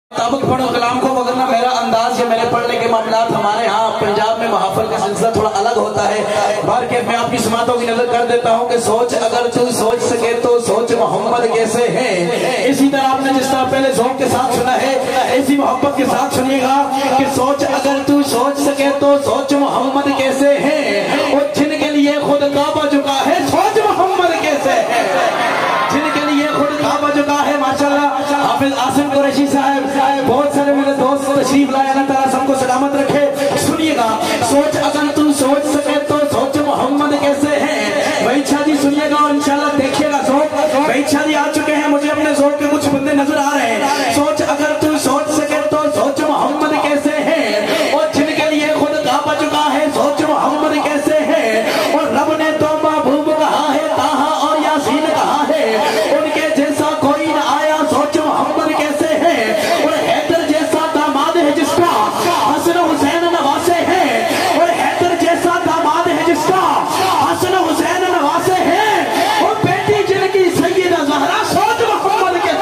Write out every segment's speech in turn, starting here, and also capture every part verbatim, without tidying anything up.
Tabuk पढ़ो कलाम को, वगरना मेरा अंदाज या मेरे पढ़ने के मामलात हमारे यहाँ पंजाब में महफिल का सिलसिला थोड़ा अलग होता है। बार के मैं आपकी समातों की नजर कर देता हूँ कि सोच अगर तू सोच सके तो सोच मोहम्मद कैसे है। इसी तरह आपने जिस तरह पहले ज़ौक़ के साथ सुना है, इसी मोहब्बत के साथ सुनिएगा कि सोच अगर तू सोच सके तो सोच मोहम्मद कैसे है। और जिनके लिए खुद काबा झुका है, सोच मोहम्मद कैसे है। जिनके लिए खुद काबा झुका है, माशाअल्लाह हाफिज आसिम कुरैशी साहब, बहुत सारे मेरे दोस्त तशरीफ लाए, अल्लाह ताला सबको सलामत रखे। सुनिएगा, सोच अगर तू सोच सके तो सोच मोहम्मद कैसे है। भाई शाह जी सुनिएगा और इंशाल्लाह देखिएगा ज़ौक़। भाई शाह जी आ चुके हैं, मुझे अपने ज़ौक़ के कुछ बंदे नजर आ रहे हैं। सोच अगर तू सोच सके तो सोच मोहम्मद कैसे है। और जिनके लिए खुद काबा झुका है, सोच मोहम्मद कैसे है। और रब ने तो महबूब कहा है, ताहा और यासीन कहा है, उनके जैसा कोई न आया, सोच मोहम्मद कैसे है। और हैदर जैसा दामाद है जिसका हसन हुसैन नवासे है। और हैदर जैसा दामाद है जिसका हसन हुसैन नवासे है। और बेटी जिनकी सैयदा ज़हरा, सोच मोहम्मद के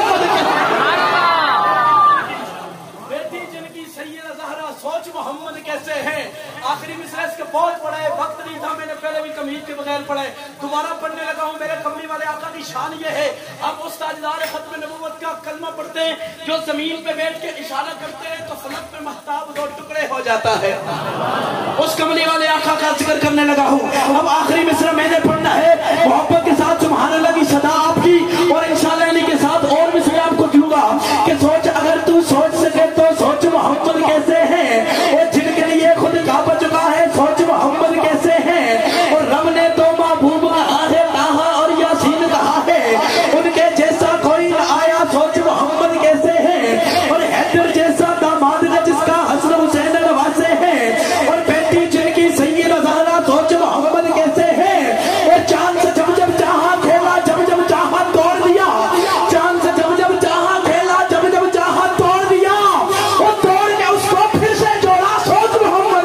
बेटी जिनकी सैयदा ज़हरा, सोच मोहम्मद कैसे है। आखिरी मिसरा इसके बहुत बड़ा है, वक्त नहीं था, मैंने पहले भी कमीज के बगैर पढ़ा है, दोबारा पढ़ने लगा हूँ। मेरे कमली वाले आका की शान ये है, अब उस ताजदार खत्म नबूवत का कलमा पढ़ते हैं जो जमीन पे बैठ के इशारा करते हैं तो फलक पे महताब दो टुकड़े हो जाता है। उस कमली वाले आका का जिक्र करने लगा हूँ। अब आखिरी मिसरा मैंने पढ़ना है, मोहब्बत के साथ सुभान अल्लाह की सदा आपकी, और इंशाअल्लाह इन्हीं के साथ और मिसरे आपको दूंगा कि सोच अगर तू सोच सके तो सोच मोहम्मद कैसे है। और जिनके लिए खुद काबा झुका है, सोच मोहम्मद कैसे है। और रब ने तो महबूब कहा है, ताहा और यासीन कहा है, उनके जैसा कोई न आया, सोच मोहम्मद कैसे है। और हैदर जैसा दामाद है जिसका हसन हुसैन नवासे है। और बेटी जिनकी सैयदा ज़हरा, सोच मोहम्मद कैसे है। और चांद से जब जब चाहा खेला, जब जब चाहा तोड़ दिया। चांद से जब जब चाहा खेला, जब जब चाहा तोड़ दिया। और तोड़ के उसको फिर से जोड़ा, सोच मोहम्मद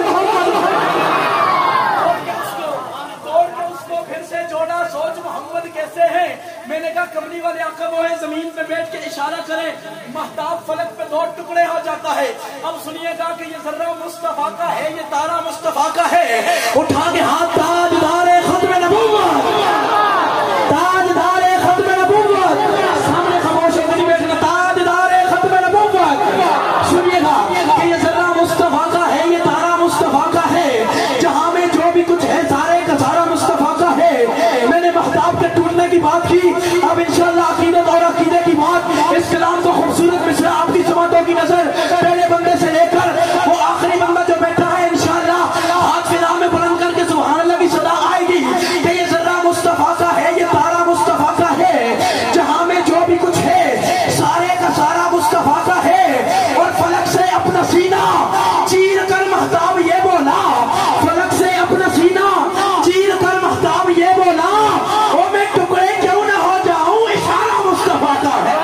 तोड़ के उसको फिर से जोड़ा, सोच मोहम्मद कैसे है। मैंने कहा कमली वाले आका वो है, जमीन पे बैठ के इशारा करें, महताब फलक पे दो टुकड़े हो जाता है। अब सुनिएगा कि ये जर्रा मुस्तफा का है, ये तारा मुस्तफा का है। उठा के हाथ, ताजदारे खत्म नबूवत, ताजदारे खत्म नबूवत, सामने खामोश होकर नहीं बैठना, ताजदारे खत्म नबूवत। सुनिएगा कि ये जर्रा मुस्तफा का है, ये तारा मुस्तफा का है। जहां में जो भी कुछ है सारे का सारा मुस्तफा का है। मैंने महताब के टूटने की बात की, अब इंशाअल्लाह अकीदत और अकीदे की बात। इस कलाम को खूबसूरत मिसरा आपकी समातों की नजर, पहले बंदे से लेकर वो आखिरी बंदा जो बैठा है, इंशाअल्लाह हाथ फिजा में बुलंद करके सुभान अल्लाह की सदा आएगी कि ये जर्रा मुस्तफा का है, ये तारा मुस्तफा का है। जहां में जो भी कुछ है सारे का सारा मुस्तफा का है। और फलक से अपना सीना चीर कर महताब ये बोला, फलक से अपना सीना चीर कर महताब ये बोला, ओ मैं टुकड़े क्यों ना हो जाऊं, इशारा मुस्तफा का है।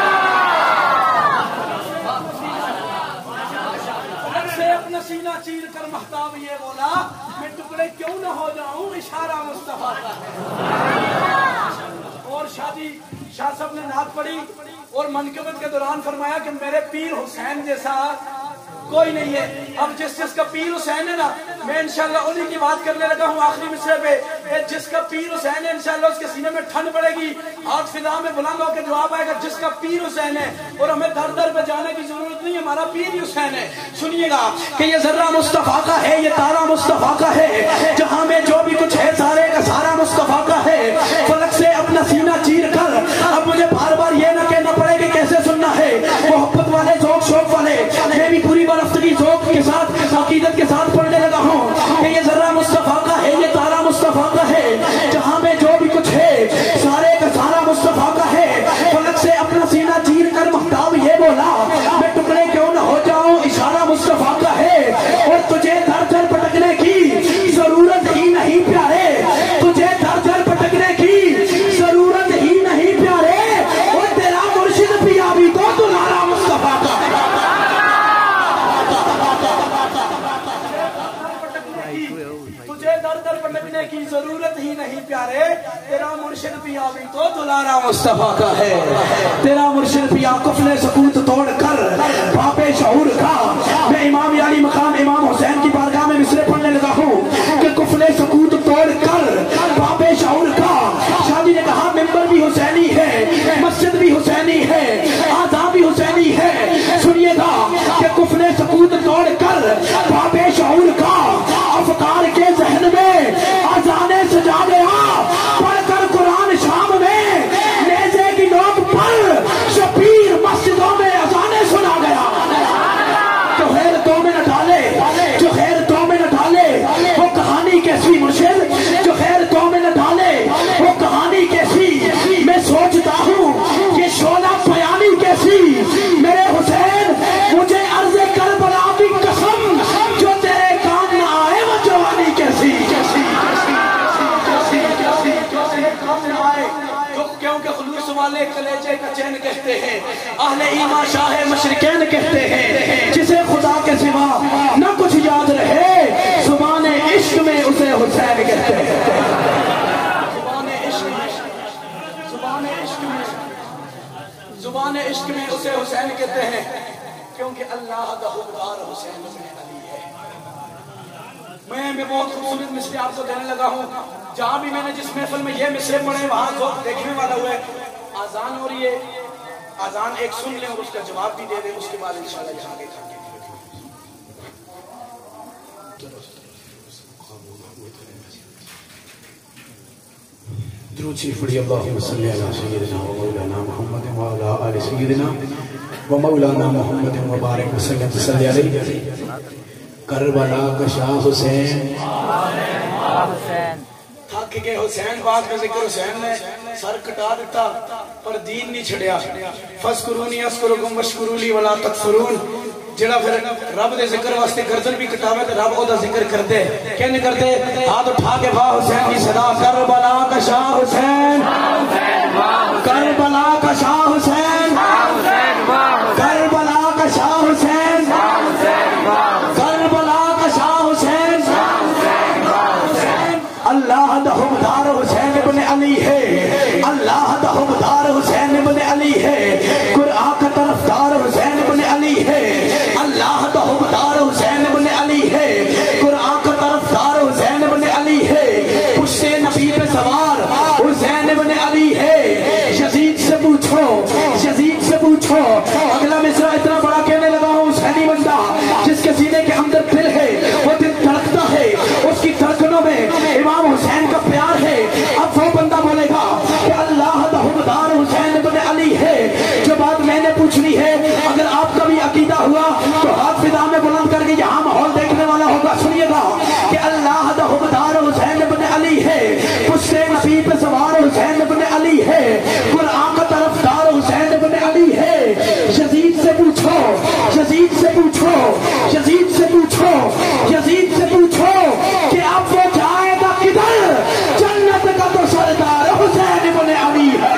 फलक से अपना सीना चीर कर महताब ये बोला, मैं टुकड़े क्यों ना हो जाऊं, इशारा मुस्तफा का है। और शादी शाह साहब ने नात पढ़ी और मनकबत के दौरान फरमाया कि मेरे पीर हुसैन जैसा कोई नहीं है। अब जिस जिसका पीर हुसैन है ना, मैं इंशाल्लाह उन्हीं की बात करने लगा हूँ आखिरी मिसरे पे। जिसका पीर हुसैन है इंशाल्लाह उसके सीने में ठंड पड़ेगी, हाथ फिजा में बुलंद होकर जवाब आएगा जिसका पीर हुसैन है। और हमें दर दर पे जाने की जरूरत नहीं, हमारा पीर ही हुसैन है। सुनिएगा कि ये जर्रा मुस्तफा का है, ये तारा मुस्तफा का है। जहां में जो भी कुछ है सारे का सारा मुस्तफा का है। फलक से अपना सीना चीर कर, अब मुझे बार बार ये ना कहना पड़े कि कैसे सुनना है। मोहब्बत वाले, ज़ौक़ शौक़ वाले, मैं भी पूरी बरफ्तगी ज़ौक़ के साथ, अकीदत के साथ पढ़ने लगा हूँ कि ये जर्रा मुस्तफा का है, ये तारा मुस्तफा का है। जहां में जो भी कुछ है सारे का सारा मुस्तफा का है। फलक से अपना सीना चीर कर महताब ये बोला, मैं टुकड़े क्यों ना हो जाऊं, इशारा मुस्तफा का है। और तुझे दर दर भटकने की जरूरत ही नहीं प्यारे, तुझे दर दर भटकने की जरूरत ही नहीं प्यारे। और तेरा मुर्शिद पिया भी तो दुलारा मुस्तफा का है। तुझे दर दर भटकने की जरूरत ही नहीं प्यारे, तेरा मुर्शिद पिया भी तो दुलारा मुस्तफा का है। तेरा मुर्शिद पिया कुफले सकूत तोड़ कर کر بابے شعور کا افکار کے ذہن میں اذانے سجا گیا، پڑھ کر قرآن شام میں نیزے کی نوک پر شبیر مسجدوں میں اذانے سنا گیا۔ جو خیر تو میں نہ ڈالے، جو خیر تو میں نہ ڈالے وہ کہانی کیسی مرشد، جو خیر تو میں نہ ڈالے وہ کہانی کیسی، میں سوچتا ہوں یہ شعلہ بیانی کیسی، میرے حسین مجھے عرض کربلا کی قسم جو تیرے کام نہ آئے وہ جوانی کیسی، کیونکہ خلوص والے کلیجے کا چین کہتے ہیں، اہل ایمان شاہ مشرقین کہتے ہیں، جسے خدا کے سوا نہ کچھ یاد رہے زبان عشق میں اسے حسین کہتے ہیں۔ زبان عشق میں زبان عشق میں زبان عشق میں اسے حسین کہتے ہیں، کیونکہ اللہ کا حکمدار حسین بن علی ہے۔ میں میں بہت خوبصورت مصرے آپ کو دینے لگا ہوں، جہاں بھی میں نے جس محفل میں یہ مصرے پڑھے وہاں کو دیکھنے والا ہوا ہے۔ آذان ہو رہی ہے، آذان ایک سن لیں اور اس کا جواب بھی دے دیں، اس کے بعد انشاءاللہ جہاں گے جھانگے درود شریف پڑھیے، اللہم صلی علی سیدنا و مولانا محمد و علی آل سیدنا و مولانا محمد و بارک وسلم صلی علیہ۔ کربلا کا شاہ حسین، تھک کے حسین بات کا ذکر حسین نے سر کٹا دیتا پر دین نہیں چھڑیا۔ فذکرونی اذکرکم واشکروا لی ولا تکفرون، جڑا پھر رب دے ذکر واسطے گردن بھی کٹاوے تے رب او دا ذکر کردے، کیوں نہیں کردے؟ ہاتھ اٹھا کے واہ حسین کی صدا، کربلا کا شاہ حسین، کربلا کا شاہ حسین، کربلا کا شاہ حسین، کربلا کا شاہ حسین، اللہ دا حکمدار حسین ابن علی ہے، اللہ دا حکمدار حسین ابن علی ہے، قرآن کا طرفدار حسین ابن علی ہے، اللہ دا حکمدار حسین ابن علی ہے، قرآن کا طرفدار حسین ابن علی ہے، پشت نبی پہ سوار حسین ابن علی ہے۔ یزید سے پوچھو، یزید سے پوچھو، اگلا مصرع اتنا بڑا کہنے لگا ہوں، حسینی بندہ جس کے سینے کے اندر دل ہے وہ دل دھڑکتا ہے، اس کی دھڑکنوں میں امام حسین کا پیار ہے۔ اب وہ بندہ بولے گا کہ اللہ دا حکمدار حسین ابن علی ہے، جو بات میں نے پوچھنی ہے اگر آپ کا بھی عقیدہ ہوا تو ہاتھ فضا میں بلند کر کے یہاں ماحول دیکھنے والا ہوگا، سنیے گا کہ اللہ دا حکمدار حسین ابن علی ہے، پشت نبی پہ سوار حسین ابن علی ہے، قرآن کا طرفدار حسین ابن علی ہے۔ یزید سے پوچھو، یزید سے پوچھو، یزید سے پوچھو، یزید سے پوچھو کہ اب وہ جائے گا کدھر، جنت کا تو سردار حسین ابن علی ہے۔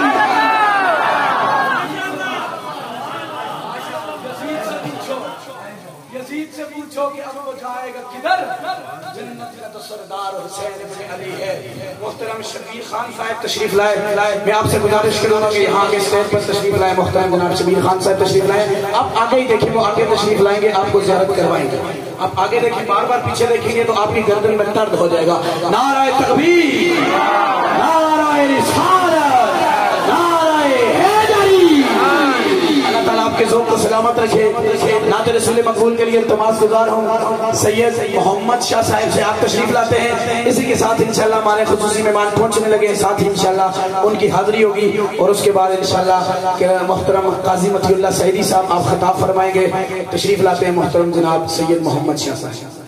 یزید سے پوچھو کہ اب وہ جائے گا کدھر، جنت کا تو سردار حسین ابن علی ہے۔ محترم شبیر خان صاحب تشریف لائے، میں آپ سے گزارش کروں گا کہ یہاں کے اسٹیج پر تشریف لائے، محترم جناب شبیر خان صاحب تشریف لائے۔ آپ آگے ہی دیکھیں، وہ آگے تشریف لائیں گے، آپ کو زیارت کروائیں گے۔ آپ آگے دیکھیں، بار بار پیچھے دیکھیں گے تو آپ کی گردن میں درد ہو جائے گا۔ نعرہ تکبیر، نعرہ رسالت، نعرہ حیدری۔ اللہ تعالیٰ آپ کے ذوق کو سلامت رکھے۔ نعت رسول مقبول کے لیے التماس گزار ہوں، سید محمد شاہ صاحب سے آپ تشریف لاتے ہیں۔ اسی کے ساتھ انشاءاللہ ہمارے خصوصی مہمان پہنچنے لگے، ساتھ ہی انشاءاللہ ان کی حاضری ہوگی، اور اس کے بعد انشاءاللہ کہ محترم قاضی مطیع اللہ سعیدی صاحب آپ خطاب فرمائیں گے۔ تشریف لاتے ہیں محترم جناب سید محمد شاہ صاحب۔